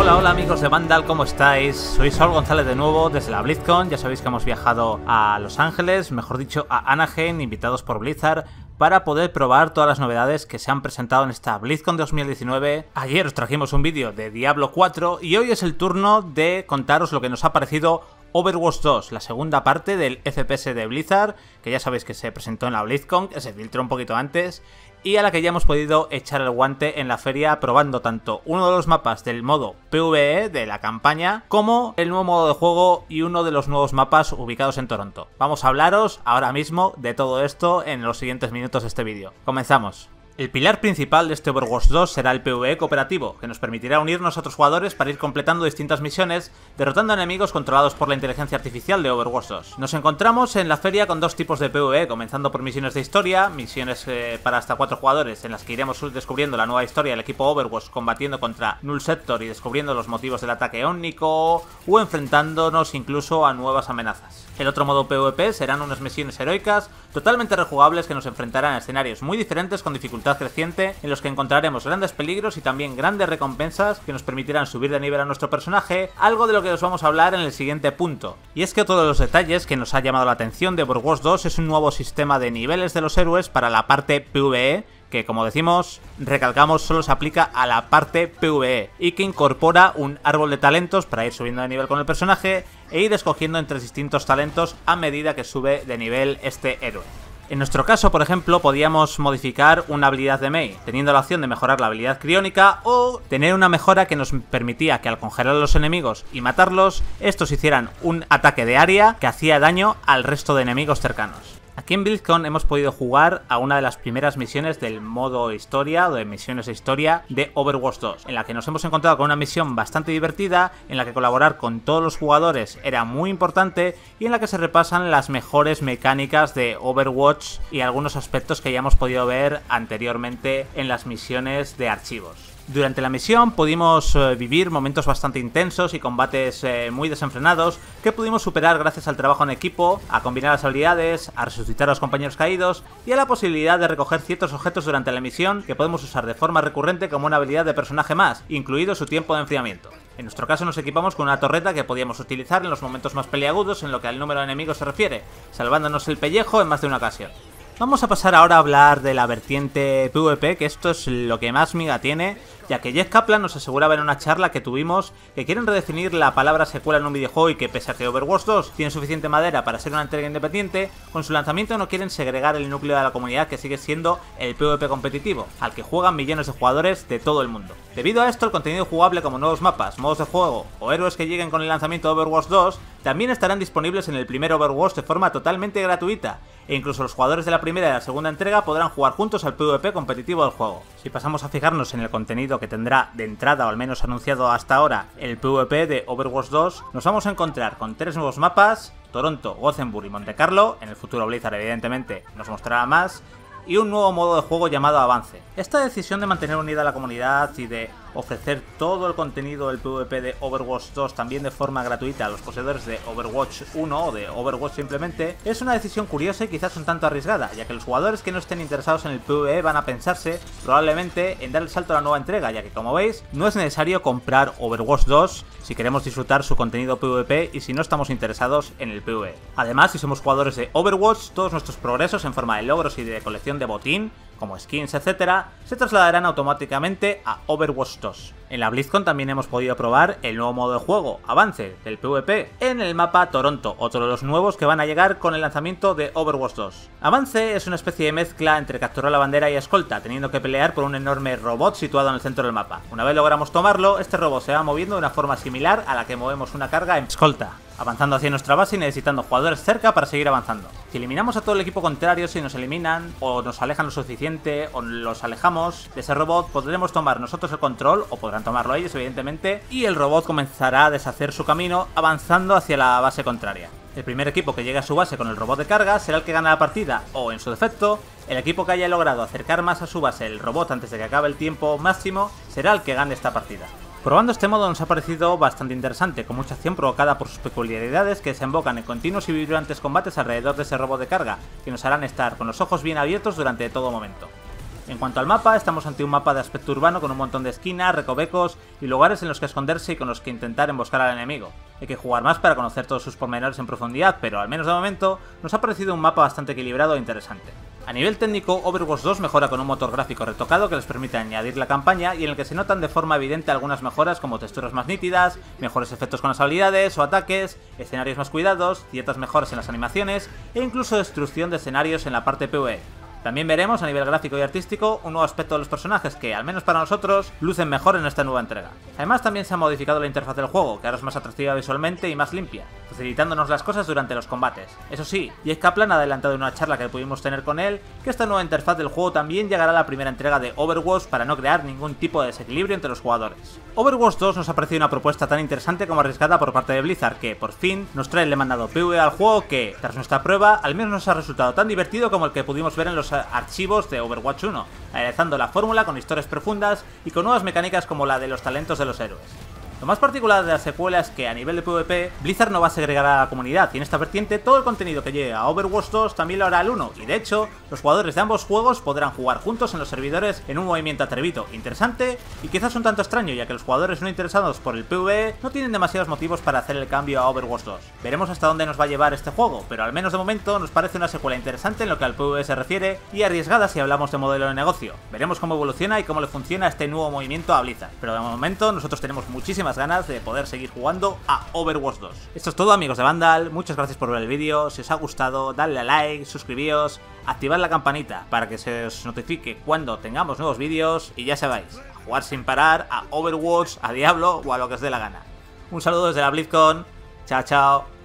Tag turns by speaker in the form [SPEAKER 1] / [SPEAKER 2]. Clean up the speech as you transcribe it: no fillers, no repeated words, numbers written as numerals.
[SPEAKER 1] Hola, hola amigos de Vandal, ¿cómo estáis? Soy Saúl González de nuevo desde la BlizzCon. Ya sabéis que hemos viajado a Los Ángeles, mejor dicho a Anaheim, invitados por Blizzard, para poder probar todas las novedades que se han presentado en esta BlizzCon 2019. Ayer os trajimos un vídeo de Diablo 4 y hoy es el turno de contaros lo que nos ha parecido Overwatch 2, la segunda parte del FPS de Blizzard, que ya sabéis que se presentó en la BlizzCon, que se filtró un poquito antes, y a la que ya hemos podido echar el guante en la feria probando tanto uno de los mapas del modo PvE de la campaña, como el nuevo modo de juego y uno de los nuevos mapas ubicados en Toronto. Vamos a hablaros ahora mismo de todo esto en los siguientes minutos de este vídeo. Comenzamos. El pilar principal de este Overwatch 2 será el PvE cooperativo, que nos permitirá unirnos a otros jugadores para ir completando distintas misiones, derrotando enemigos controlados por la inteligencia artificial de Overwatch 2. Nos encontramos en la feria con dos tipos de PvE, comenzando por misiones de historia, misiones para hasta 4 jugadores, en las que iremos descubriendo la nueva historia del equipo Overwatch combatiendo contra Null Sector y descubriendo los motivos del ataque ómnico, o enfrentándonos incluso a nuevas amenazas. El otro modo PvP serán unas misiones heroicas, totalmente rejugables, que nos enfrentarán a escenarios muy diferentes con dificultad creciente, en los que encontraremos grandes peligros y también grandes recompensas que nos permitirán subir de nivel a nuestro personaje, algo de lo que os vamos a hablar en el siguiente punto. Y es que otro de los detalles que nos ha llamado la atención de Overwatch 2 es un nuevo sistema de niveles de los héroes para la parte PvE, que como decimos, recalcamos, solo se aplica a la parte PvE y que incorpora un árbol de talentos para ir subiendo de nivel con el personaje e ir escogiendo entre distintos talentos a medida que sube de nivel este héroe. En nuestro caso, por ejemplo, podíamos modificar una habilidad de Mei, teniendo la opción de mejorar la habilidad criónica o tener una mejora que nos permitía que al congelar a los enemigos y matarlos, estos hicieran un ataque de área que hacía daño al resto de enemigos cercanos. Aquí en BlizzCon hemos podido jugar a una de las primeras misiones del modo historia o de misiones de historia de Overwatch 2, en la que nos hemos encontrado con una misión bastante divertida, en la que colaborar con todos los jugadores era muy importante y en la que se repasan las mejores mecánicas de Overwatch y algunos aspectos que ya hemos podido ver anteriormente en las misiones de archivos. Durante la misión pudimos vivir momentos bastante intensos y combates muy desenfrenados que pudimos superar gracias al trabajo en equipo, a combinar las habilidades, a resucitar a los compañeros caídos y a la posibilidad de recoger ciertos objetos durante la misión que podemos usar de forma recurrente como una habilidad de personaje más, incluido su tiempo de enfriamiento. En nuestro caso nos equipamos con una torreta que podíamos utilizar en los momentos más peliagudos en lo que al número de enemigos se refiere, salvándonos el pellejo en más de una ocasión. Vamos a pasar ahora a hablar de la vertiente PvP, que esto es lo que más miga tiene, ya que Jeff Kaplan nos aseguraba en una charla que tuvimos que quieren redefinir la palabra secuela en un videojuego y que pese a que Overwatch 2 tiene suficiente madera para ser una entrega independiente, con su lanzamiento no quieren segregar el núcleo de la comunidad que sigue siendo el PvP competitivo, al que juegan millones de jugadores de todo el mundo. Debido a esto, el contenido jugable como nuevos mapas, modos de juego o héroes que lleguen con el lanzamiento de Overwatch 2 también estarán disponibles en el primer Overwatch de forma totalmente gratuita, e incluso los jugadores de la primera y la segunda entrega podrán jugar juntos al PvP competitivo del juego. Si pasamos a fijarnos en el contenido que tendrá de entrada, o al menos anunciado hasta ahora, el PvP de Overwatch 2, nos vamos a encontrar con 3 nuevos mapas: Toronto, Gothenburg y Monte Carlo. En el futuro Blizzard evidentemente nos mostrará más, y un nuevo modo de juego llamado Avance. Esta decisión de mantener unida a la comunidad y de ofrecer todo el contenido del PvP de Overwatch 2 también de forma gratuita a los poseedores de Overwatch 1 o de Overwatch simplemente, es una decisión curiosa y quizás un tanto arriesgada, ya que los jugadores que no estén interesados en el PvE van a pensarse probablemente en dar el salto a la nueva entrega, ya que como veis no es necesario comprar Overwatch 2 si queremos disfrutar su contenido PvP y si no estamos interesados en el PvE. Además, si somos jugadores de Overwatch, todos nuestros progresos en forma de logros y de colección de botín, como skins, etcétera, se trasladarán automáticamente a Overwatch 2. En la BlizzCon también hemos podido probar el nuevo modo de juego, Avance, del PvP, en el mapa Toronto, otro de los nuevos que van a llegar con el lanzamiento de Overwatch 2. Avance es una especie de mezcla entre capturar la bandera y escolta, teniendo que pelear por un enorme robot situado en el centro del mapa. Una vez logramos tomarlo, este robot se va moviendo de una forma similar a la que movemos una carga en escolta, avanzando hacia nuestra base y necesitando jugadores cerca para seguir avanzando. Si eliminamos a todo el equipo contrario, si nos eliminan o nos alejan lo suficiente o los alejamos de ese robot, podremos tomar nosotros el control, o podrán tomarlo ellos evidentemente, y el robot comenzará a deshacer su camino avanzando hacia la base contraria. El primer equipo que llegue a su base con el robot de carga será el que gana la partida, o en su defecto, el equipo que haya logrado acercar más a su base el robot antes de que acabe el tiempo máximo será el que gane esta partida. Probando este modo nos ha parecido bastante interesante, con mucha acción provocada por sus peculiaridades que desembocan en continuos y vibrantes combates alrededor de ese robot de carga, que nos harán estar con los ojos bien abiertos durante todo momento. En cuanto al mapa, estamos ante un mapa de aspecto urbano con un montón de esquinas, recovecos y lugares en los que esconderse y con los que intentar emboscar al enemigo. Hay que jugar más para conocer todos sus pormenores en profundidad, pero al menos de momento nos ha parecido un mapa bastante equilibrado e interesante. A nivel técnico, Overwatch 2 mejora con un motor gráfico retocado que les permite añadir la campaña y en el que se notan de forma evidente algunas mejoras como texturas más nítidas, mejores efectos con las habilidades o ataques, escenarios más cuidados, ciertas mejoras en las animaciones e incluso destrucción de escenarios en la parte PvE. También veremos a nivel gráfico y artístico un nuevo aspecto de los personajes que, al menos para nosotros, lucen mejor en esta nueva entrega. Además también se ha modificado la interfaz del juego, que ahora es más atractiva visualmente y más limpia, facilitándonos las cosas durante los combates. Eso sí, Jake Kaplan ha adelantado en una charla que pudimos tener con él, que esta nueva interfaz del juego también llegará a la primera entrega de Overwatch para no crear ningún tipo de desequilibrio entre los jugadores. Overwatch 2 nos ha parecido una propuesta tan interesante como arriesgada por parte de Blizzard que, por fin, nos trae el demandado PvE al juego que, tras nuestra prueba, al menos nos ha resultado tan divertido como el que pudimos ver en los archivos de Overwatch 1, aderezando la fórmula con historias profundas y con nuevas mecánicas como la de los talentos de los héroes. Lo más particular de la secuela es que a nivel de PvP, Blizzard no va a segregar a la comunidad y en esta vertiente todo el contenido que llegue a Overwatch 2 también lo hará al 1 y de hecho, los jugadores de ambos juegos podrán jugar juntos en los servidores en un movimiento atrevido, interesante y quizás un tanto extraño ya que los jugadores no interesados por el PvE no tienen demasiados motivos para hacer el cambio a Overwatch 2. Veremos hasta dónde nos va a llevar este juego, pero al menos de momento nos parece una secuela interesante en lo que al PvE se refiere y arriesgada si hablamos de modelo de negocio. Veremos cómo evoluciona y cómo le funciona este nuevo movimiento a Blizzard, pero de momento nosotros tenemos muchísimas ganas de poder seguir jugando a Overwatch 2. Esto es todo, amigos de Vandal, muchas gracias por ver el vídeo, si os ha gustado dadle a like, suscribíos, activad la campanita para que se os notifique cuando tengamos nuevos vídeos y ya sabéis, a jugar sin parar a Overwatch, a Diablo o a lo que os dé la gana. Un saludo desde la BlizzCon, chao chao.